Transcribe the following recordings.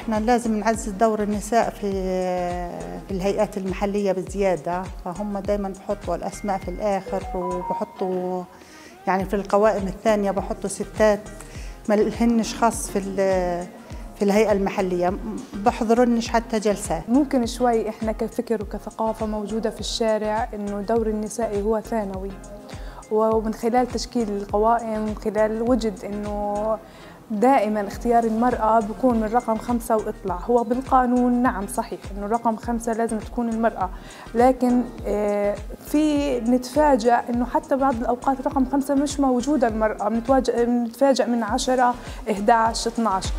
احنا لازم نعزز دور النساء في الهيئات المحلية بزيادة، فهم دايما بحطوا الأسماء في الآخر، وبحطوا يعني في القوائم الثانية بحطوا ستات ما لهنش خاص في الهيئة المحلية، بحضرنش حتى جلسات. ممكن شوي احنا كفكر وكثقافة موجودة في الشارع انه دور النساء هو ثانوي، ومن خلال تشكيل القوائم، من خلال وجد انه دائما اختيار المرأة بيكون من رقم 5 واطلع. هو بالقانون نعم صحيح انه رقم 5 لازم تكون المرأة، لكن في نتفاجأ انه حتى بعض الاوقات رقم 5 مش موجودة المرأة، بنتفاجأ من 10 11 12.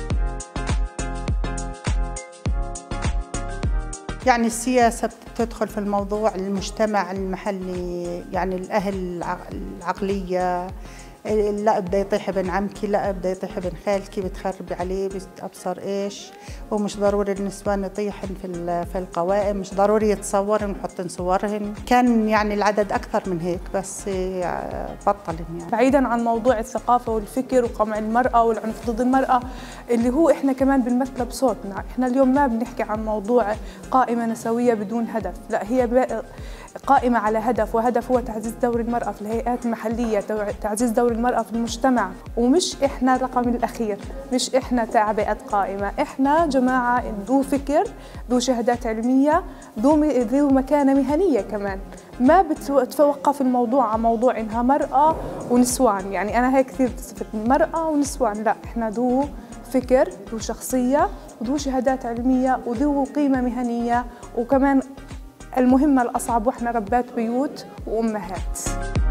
يعني السياسة بتدخل في الموضوع، المجتمع المحلي، يعني الأهل العقلية، لا بده يطيح ابن عمك، لا بده يطيح ابن خالك، بتخربي عليه بأبصر ايش. ومش ضروري النسوان يطيحن في القوائم، مش ضروري يتصورن ونحطن صورهن. كان يعني العدد أكثر من هيك بس بطلن. يعني بعيدا عن موضوع الثقافة والفكر وقمع المرأة والعنف ضد المرأة اللي هو احنا كمان بنمثله بصوتنا، احنا اليوم ما بنحكي عن موضوع قائمة نسوية بدون هدف، لا هي قائمة على هدف، وهدف هو تعزيز دور المرأة في الهيئات المحلية، تعزيز دور المرأة في المجتمع. ومش إحنا الرقم الأخير، مش إحنا تعبئة قائمة، إحنا جماعة ذو فكر، ذو شهادات علمية، ذو مكانة مهنية كمان. ما بتوقف الموضوع عن موضوع إنها مرأة ونسوان، يعني أنا هيك كثير بتستفدني مرأة ونسوان، لا إحنا ذو فكر، ذو شخصية، وذو شهادات علمية، وذو قيمة مهنية، وكمان المهمة الأصعب وإحنا ربات بيوت وأمهات.